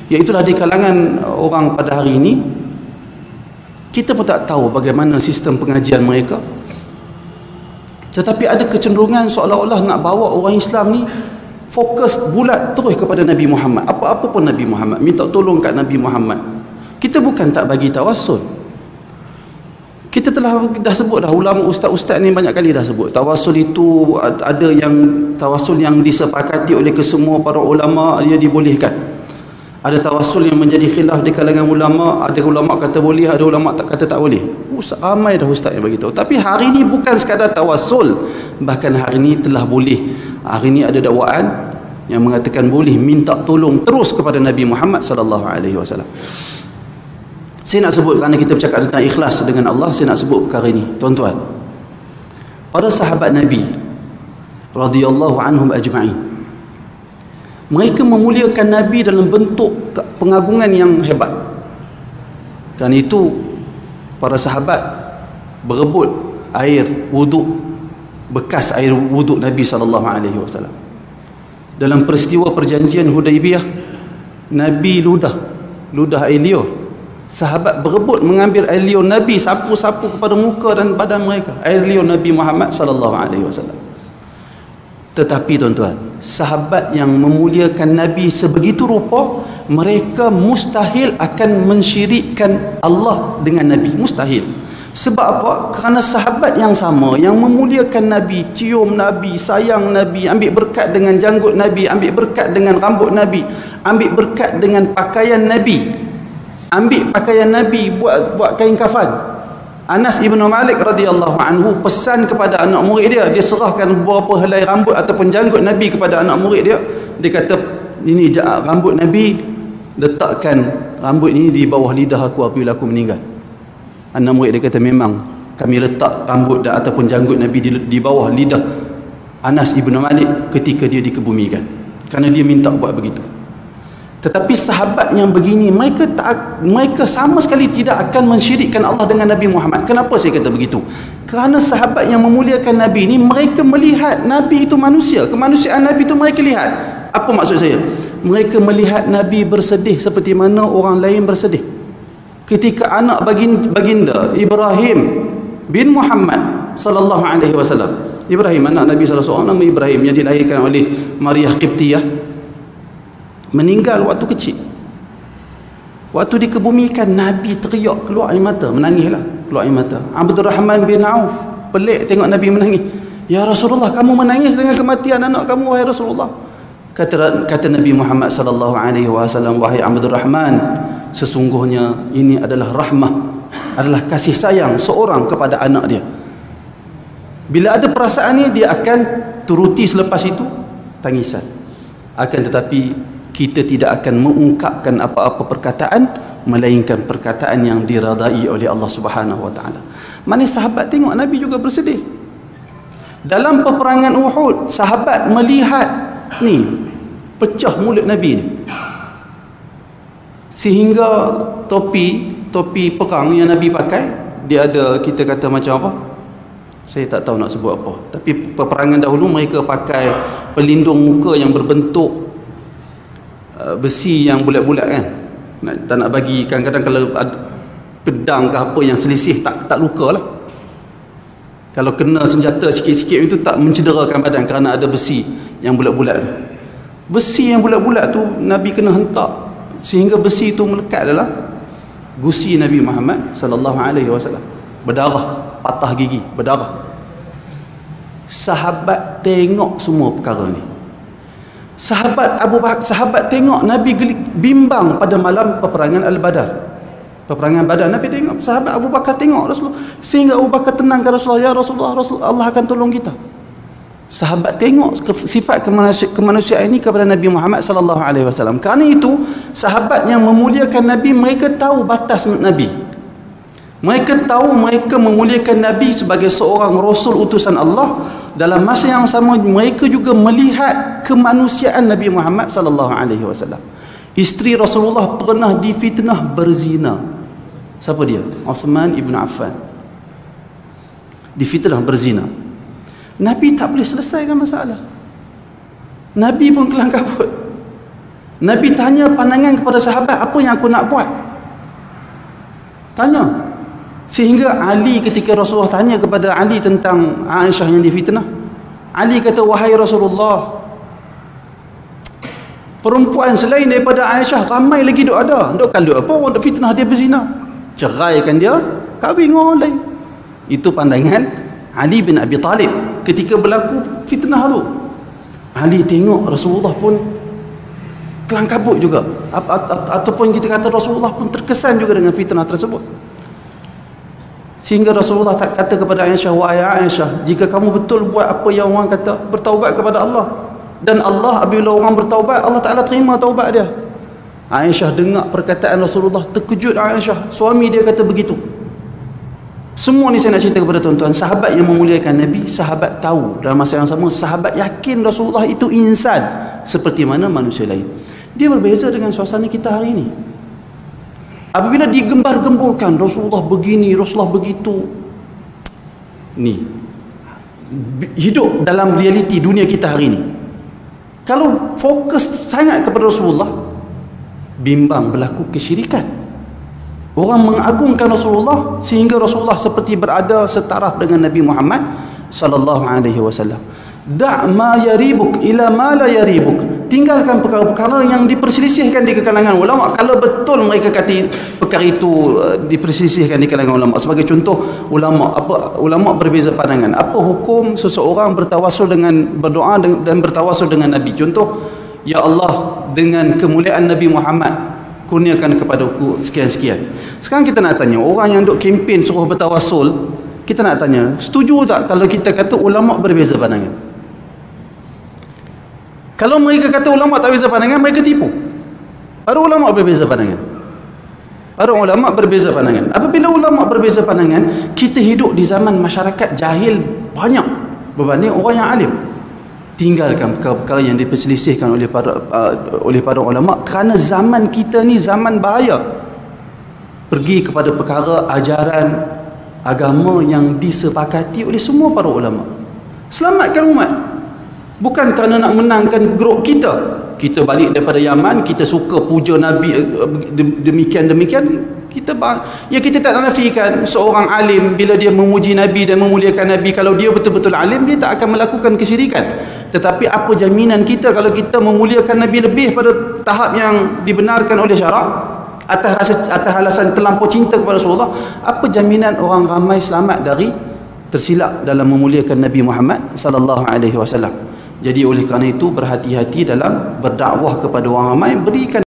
Iaitulah di kalangan orang pada hari ini, kita pun tak tahu bagaimana sistem pengajian mereka, tetapi ada kecenderungan seolah-olah nak bawa orang Islam ni fokus bulat terus kepada Nabi Muhammad. Apa-apa pun Nabi Muhammad, minta tolong kat Nabi Muhammad. Kita bukan tak bagi tawassul. Kita dah sebut dah, ulama ustaz-ustaz ni banyak kali dah sebut tawassul itu ada yang tawassul yang disepakati oleh kesemua para ulama, dia dibolehkan. Ada tawassul yang menjadi khilaf di kalangan ulama, ada ulama kata boleh, ada ulama tak kata tak boleh. Ramai dah ustaz yang bagi tahu. Tapi hari ni bukan sekadar tawassul, bahkan hari ni telah boleh. Hari ni ada dakwaan yang mengatakan boleh minta tolong terus kepada Nabi Muhammad sallallahu alaihi wasallam. Saya nak sebut, kerana kita bercakap tentang ikhlas dengan Allah, saya nak sebut perkara ini, tuan-tuan. Para sahabat Nabi radhiyallahu anhum ajma'in, mereka memuliakan Nabi dalam bentuk pengagungan yang hebat. Kerana itu para sahabat berebut air wuduk, bekas air wuduk Nabi sallallahu alaihi wasallam. Dalam peristiwa perjanjian Hudaibiyah, Nabi ludah air liur. Sahabat berebut mengambil air liur Nabi, sapu-sapu kepada muka dan badan mereka, air liur Nabi Muhammad sallallahu alaihi wasallam. Tetapi tuan-tuan, sahabat yang memuliakan Nabi sebegitu rupa, mereka mustahil akan mensyirikkan Allah dengan Nabi. Mustahil. Sebab apa? Kerana sahabat yang sama, yang memuliakan Nabi, cium Nabi, sayang Nabi, ambil berkat dengan janggut Nabi, ambil berkat dengan rambut Nabi, ambil berkat dengan pakaian Nabi, ambil pakaian Nabi buat kain kafan. Anas ibn Malik radhiyallahu anhu pesan kepada anak murid dia, dia serahkan beberapa helai rambut ataupun janggut Nabi kepada anak murid dia. Dia kata, ini rambut Nabi, letakkan rambut ini di bawah lidah aku apabila aku meninggal. Anak murid dia kata, memang kami letak rambut ataupun janggut Nabi di bawah lidah Anas ibn Malik ketika dia dikebumikan, kerana dia minta buat begitu. Tetapi sahabat yang begini, mereka sama sekali tidak akan mensyirikkan Allah dengan Nabi Muhammad. Kenapa saya kata begitu? Kerana sahabat yang memuliakan Nabi ini, mereka melihat Nabi itu manusia. Kemanusiaan Nabi itu mereka lihat. Apa maksud saya? Mereka melihat Nabi bersedih seperti mana orang lain bersedih. Ketika anak baginda Ibrahim bin Muhammad sallallahu alaihi wasallam, Ibrahim anak Nabi sallallahu alaihi wasallam, nama Ibrahim yang dilahirkan oleh Maria Qibtiyah, meninggal waktu kecil. Waktu dikebumikan, Nabi teriak, keluar air mata, menangislah, keluar air mata. Abdurrahman bin Auf pelik tengok Nabi menangis. Ya Rasulullah, kamu menangis dengan kematian anak kamu, wahai Rasulullah. Kata Nabi Muhammad sallallahu alaihi wasallam, wahai Abdurrahman, sesungguhnya ini adalah rahmah, adalah kasih sayang seorang kepada anak dia. Bila ada perasaan ini, dia akan turuti selepas itu tangisan. Akan tetapi kita tidak akan mengungkapkan apa-apa perkataan melainkan perkataan yang diradai oleh Allah Subhanahu wa taala. Mana sahabat tengok Nabi juga bersedih. Dalam peperangan Uhud, sahabat melihat ni pecah mulut Nabi ni. Sehingga topi perang yang Nabi pakai, dia ada, kita kata macam apa? Saya tak tahu nak sebut apa. Tapi peperangan dahulu mereka pakai pelindung muka yang berbentuk besi yang bulat-bulat kan. Tak nak bagi, kadang-kadang kalau pedang ke apa yang selisih tak luka lah. Kalau kena senjata sikit-sikit itu tak mencederakan badan kerana ada besi yang bulat-bulat tu. Besi yang bulat-bulat tu Nabi kena hentak sehingga besi itu melekat dalam gusi Nabi Muhammad sallallahu alaihi wasallam. Berdarah, patah gigi, berdarah. Sahabat tengok semua perkara ni. Sahabat Abu Bakar, sahabat tengok Nabi bimbang pada malam peperangan Al-Badar. Peperangan Badar, Nabi tengok, sahabat Abu Bakar tengok Rasulullah, sehingga Abu Bakar tenangkan Rasulullah, ya Rasulullah, Allah akan tolong kita. Sahabat tengok sifat kemanusiaan ini kepada Nabi Muhammad sallallahu alaihi wasallam. Kerana itu, sahabat yang memuliakan Nabi, mereka tahu batas Nabi. Mereka tahu mereka memuliakan Nabi sebagai seorang Rasul utusan Allah. Dalam masa yang sama, mereka juga melihat kemanusiaan Nabi Muhammad sallallahu alaihi wasallam. Isteri Rasulullah pernah difitnah berzina. Siapa dia? Uthman ibn Affan. Difitnah berzina. Nabi tak boleh selesaikan masalah. Nabi pun kelang kabut. Nabi tanya pandangan kepada sahabat, apa yang aku nak buat? Tanya. Sehingga Ali, ketika Rasulullah tanya kepada Ali tentang Aisyah yang difitnah, Ali kata, wahai Rasulullah, perempuan selain daripada Aisyah ramai lagi duk ada. Duk kalau apa orang duk fitnah dia berzina, ceraikan dia, kahwin dengan orang lain. Itu pandangan Ali bin Abi Talib ketika berlaku fitnah tu. Ali tengok Rasulullah pun kelang kabut juga, ataupun kita kata Rasulullah pun terkesan juga dengan fitnah tersebut. Sehingga Rasulullah tak kata kepada Aisyah, wahai Aisyah, jika kamu betul buat apa yang orang kata, bertaubat kepada Allah, dan Allah apabila orang bertaubat, Allah Ta'ala terima taubat dia. Aisyah dengar perkataan Rasulullah, terkejut Aisyah, suami dia kata begitu. Semua ni saya nak cerita kepada tuan-tuan, sahabat yang memuliakan Nabi, sahabat tahu dalam masa yang sama, sahabat yakin Rasulullah itu insan seperti mana manusia lain. Dia berbeza dengan suasana kita hari ini. Apabila digembar-gemburkan Rasulullah begini, Rasulullah begitu, ni hidup dalam realiti dunia kita hari ini. Kalau fokus sangat kepada Rasulullah, bimbang berlaku kesyirikan. Orang mengagungkan Rasulullah sehingga Rasulullah seperti berada setaraf dengan Nabi Muhammad sallallahu alaihi wasallam. Da' ma yaribuk ila ma la yaribuk. Tinggalkan perkara-perkara yang diperselisihkan di kalangan ulama. Kalau betul mereka kata perkara itu diperselisihkan di kalangan ulama. Sebagai contoh, ulama berbeza pandangan. Apa hukum seseorang bertawasul dengan berdoa dan bertawasul dengan Nabi? Contoh, ya Allah, dengan kemuliaan Nabi Muhammad, kurniakan kepadaku sekian-sekian. Sekarang kita nak tanya, orang yang duk kempen suruh bertawasul, kita nak tanya, setuju tak kalau kita kata ulama berbeza pandangan? Kalau mereka kata ulama tak berbeza pandangan, mereka tipu. Para ulama berbeza pandangan. Para ulama berbeza pandangan. Apabila ulama berbeza pandangan, kita hidup di zaman masyarakat jahil banyak berbanding orang yang alim. Tinggalkan perkara-perkara yang diperselisihkan oleh para ulama, kerana zaman kita ni zaman bahaya. Pergi kepada perkara ajaran agama yang disepakati oleh semua para ulama. Selamatkan umat. Bukan kerana nak menangkan grup kita. Kita balik daripada Yaman, kita suka puja Nabi demikian-demikian. Kita tak nafikan seorang alim bila dia memuji Nabi dan memuliakan Nabi, kalau dia betul-betul alim, dia tak akan melakukan kesyirikan. Tetapi apa jaminan kita kalau kita memuliakan Nabi lebih pada tahap yang dibenarkan oleh syarak, atas alasan terlampau cinta kepada Rasulullah? Apa jaminan orang ramai selamat dari tersilap dalam memuliakan Nabi Muhammad sallallahu alaihi wasallam? Jadi oleh kerana itu, berhati-hati dalam berdakwah kepada orang ramai, berikan